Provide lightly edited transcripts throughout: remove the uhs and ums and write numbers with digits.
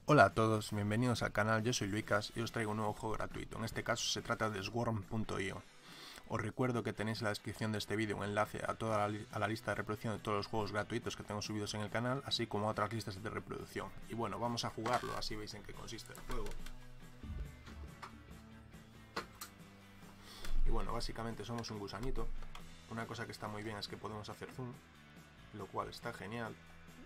Hola a todos, bienvenidos al canal, yo soy Lucas y os traigo un nuevo juego gratuito. En este caso se trata de Swarm.io. Os recuerdo que tenéis en la descripción de este vídeo un enlace a toda la lista de reproducción de todos los juegos gratuitos que tengo subidos en el canal, así como a otras listas de reproducción. Y bueno, vamos a jugarlo, así veis en qué consiste el juego. Y bueno, básicamente somos un gusanito. Una cosa que está muy bien es que podemos hacer zoom, lo cual está genial.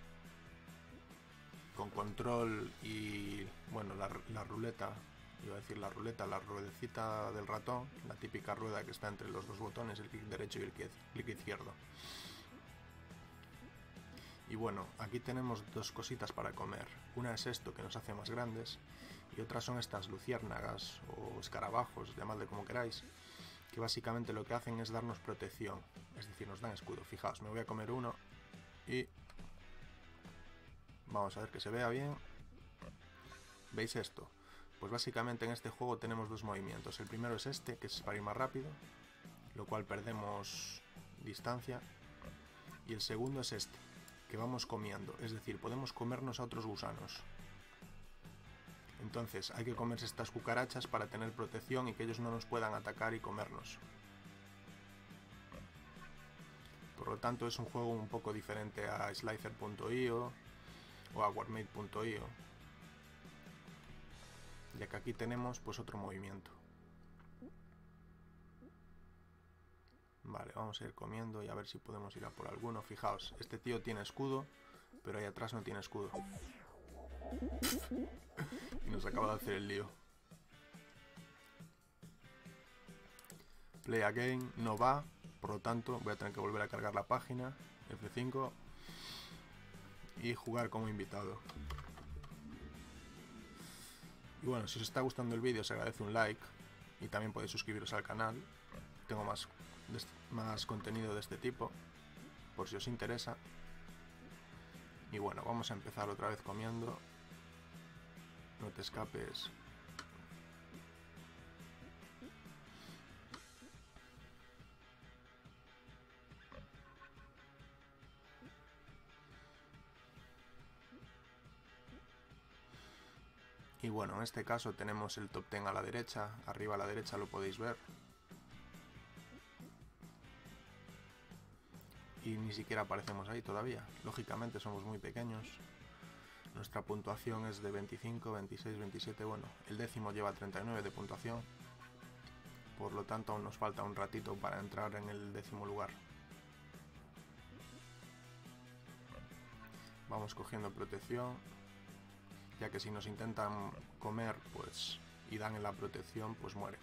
Con control y, bueno, la ruleta, iba a decir la ruleta, la ruedecita del ratón, la típica rueda que está entre los dos botones, el clic derecho y el clic izquierdo. Y bueno, aquí tenemos dos cositas para comer. Una es esto, que nos hace más grandes, y otras son estas luciérnagas o escarabajos, llamadle como queráis, que básicamente lo que hacen es darnos protección, es decir, nos dan escudo. Fijaos, me voy a comer uno y vamos a ver que se vea bien. ¿Veis esto? Pues básicamente en este juego tenemos dos movimientos. El primero es este, que es para ir más rápido, lo cual perdemos distancia. Y el segundo es este, que vamos comiendo, es decir, podemos comernos a otros gusanos. Entonces hay que comerse estas cucarachas para tener protección y que ellos no nos puedan atacar y comernos. Por lo tanto es un juego un poco diferente a Slicer.io o a Warmade.io, ya que aquí tenemos pues otro movimiento. Vale, vamos a ir comiendo y a ver si podemos ir a por alguno. Fijaos, este tío tiene escudo, pero ahí atrás no tiene escudo. Y nos acaba de hacer el lío. Play again no va, por lo tanto voy a tener que volver a cargar la página, F5, y jugar como invitado. Y bueno, si os está gustando el vídeo os agradece un like y también podéis suscribiros al canal. Tengo más contenido de este tipo, por si os interesa. Y bueno, vamos a empezar otra vez comiendo. No te escapes. Y bueno, en este caso tenemos el top 10 a la derecha. Arriba a la derecha lo podéis ver. Y ni siquiera aparecemos ahí todavía. Lógicamente somos muy pequeños. Nuestra puntuación es de 25, 26, 27. Bueno, el décimo lleva 39 de puntuación. Por lo tanto aún nos falta un ratito para entrar en el décimo lugar. Vamos cogiendo protección, ya que si nos intentan comer pues y dan en la protección, pues mueren.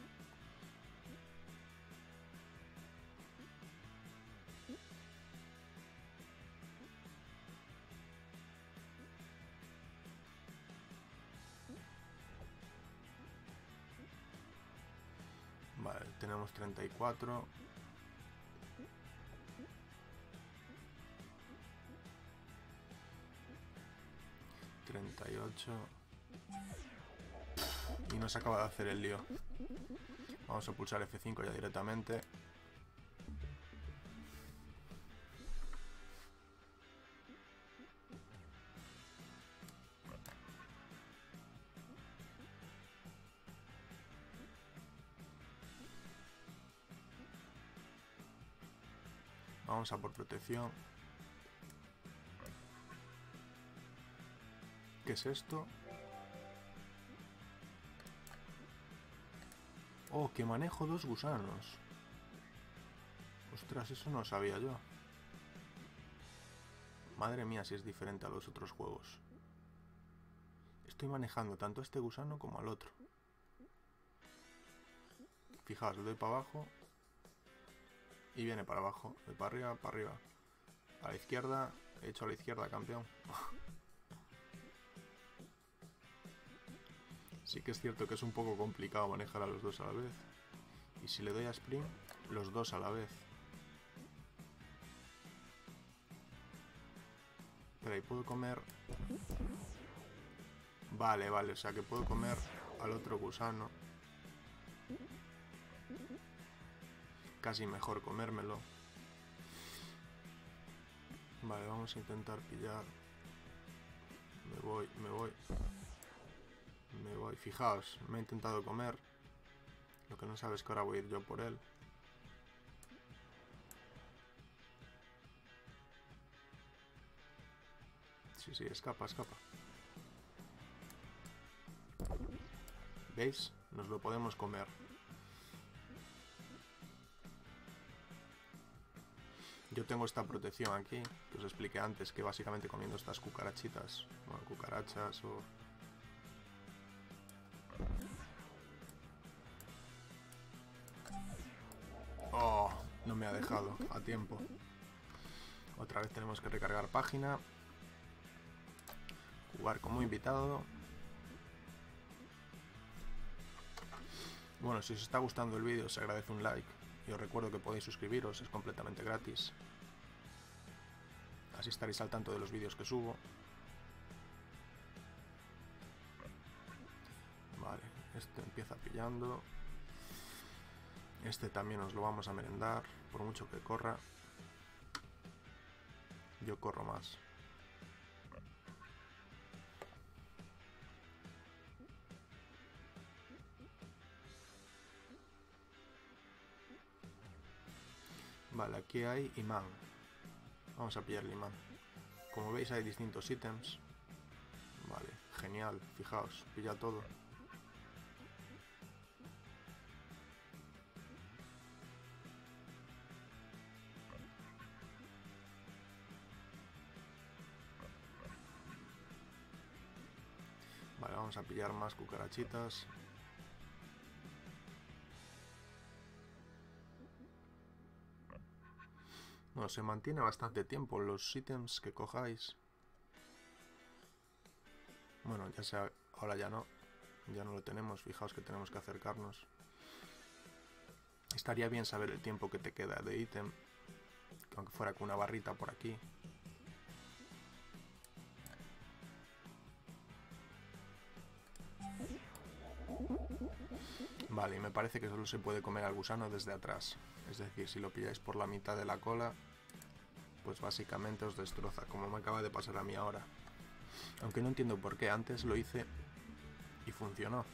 Vale, tenemos 34. Y nos acaba de hacer el lío. Vamos a pulsar F5 ya directamente. Vamos a por protección. ¿Qué es esto? Oh, que manejo dos gusanos. Ostras, eso no lo sabía yo. Madre mía, si es diferente a los otros juegos. Estoy manejando tanto a este gusano como al otro. Fijaos, le doy para abajo y viene para abajo. De para arriba, para arriba. A la izquierda, he hecho a la izquierda, campeón. Sí que es cierto que es un poco complicado manejar a los dos a la vez. Y si le doy a sprint, los dos a la vez. Pero ahí puedo comer... Vale, vale, o sea que puedo comer al otro gusano. Casi mejor comérmelo. Vale, vamos a intentar pillar. Me voy. Me voy. Fijaos, me he intentado comer. Lo que no sabes es que ahora voy a ir yo por él. Sí, escapa. ¿Veis? Nos lo podemos comer. Yo tengo esta protección aquí, que os expliqué antes, que básicamente comiendo estas cucarachitas, bueno, cucarachas o... Oh, no me ha dejado a tiempo. Otra vez tenemos que recargar página. Jugar como invitado. Bueno, si os está gustando el vídeo os agradece un like. Y os recuerdo que podéis suscribiros, es completamente gratis. Así estaréis al tanto de los vídeos que subo. Vale, este empieza pillando. Este también nos lo vamos a merendar, por mucho que corra. Yo corro más. Vale, aquí hay imán. Vamos a pillar el imán. Como veis hay distintos ítems. Vale, genial, fijaos, pilla todo. Vale, vamos a pillar más cucarachitas. Bueno, se mantiene bastante tiempo los ítems que cojáis. Bueno, ya sea, ahora ya no lo tenemos, fijaos que tenemos que acercarnos. Estaría bien saber el tiempo que te queda de ítem, aunque fuera con una barrita por aquí. Vale, y me parece que solo se puede comer al gusano desde atrás. Es decir, si lo pilláis por la mitad de la cola, pues básicamente os destroza, como me acaba de pasar a mí ahora. Aunque no entiendo por qué, antes lo hice y funcionó.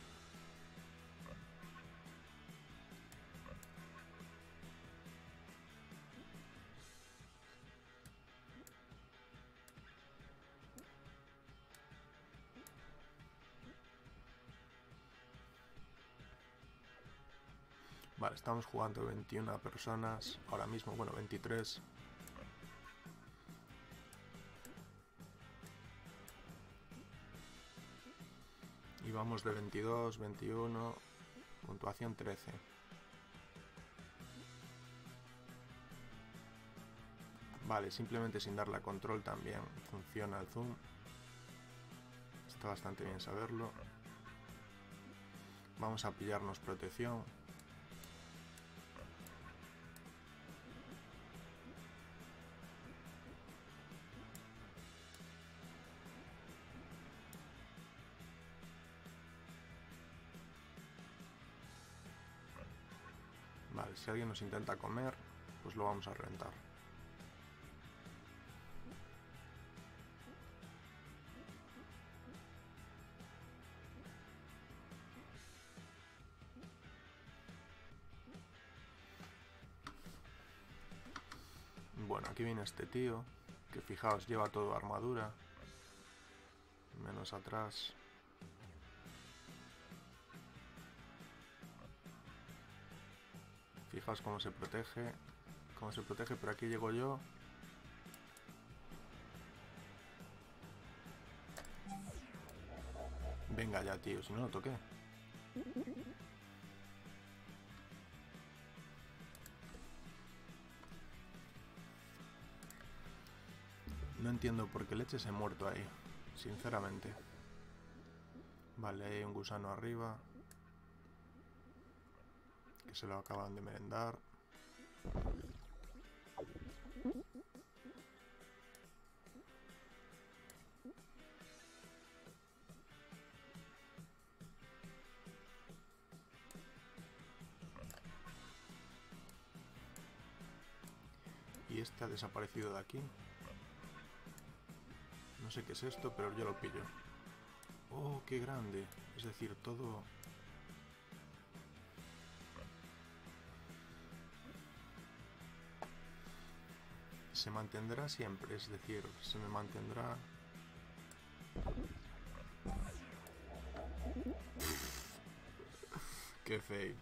Vale, estamos jugando 21 personas, ahora mismo, bueno, 23. Y vamos de 22, 21, puntuación 13. Vale, simplemente sin darle a control también funciona el zoom. Está bastante bien saberlo. Vamos a pillarnos protección. Vale, si alguien nos intenta comer, pues lo vamos a reventar. Bueno, aquí viene este tío, que fijaos, lleva todo armadura, menos atrás. Fijaos cómo se protege, pero aquí llego yo. Venga ya, tío, si no lo toqué. No entiendo por qué leches he muerto ahí, sinceramente. Vale, hay un gusano arriba, que se lo acaban de merendar. Y este ha desaparecido de aquí. No sé qué es esto, pero yo lo pillo. Oh, qué grande. Es decir, todo... se mantendrá siempre, es decir, se me mantendrá... Qué feo.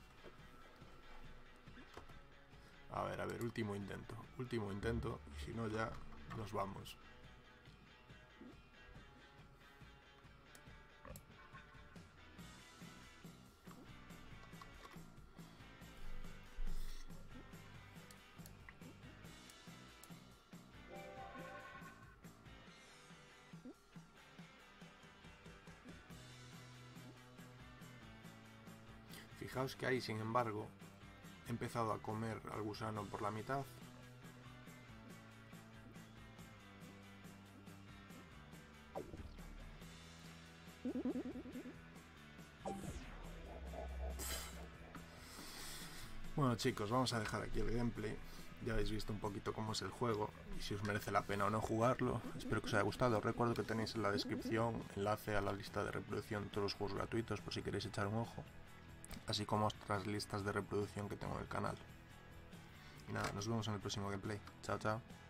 A ver, último intento, y si no ya nos vamos. Fijaos que ahí, sin embargo, he empezado a comer al gusano por la mitad. Bueno chicos, vamos a dejar aquí el gameplay. Ya habéis visto un poquito cómo es el juego y si os merece la pena o no jugarlo. Espero que os haya gustado. Os recuerdo que tenéis en la descripción enlace a la lista de reproducción de todos los juegos gratuitos por si queréis echar un ojo, así como otras listas de reproducción que tengo en el canal. Y nada, nos vemos en el próximo gameplay. Chao, chao.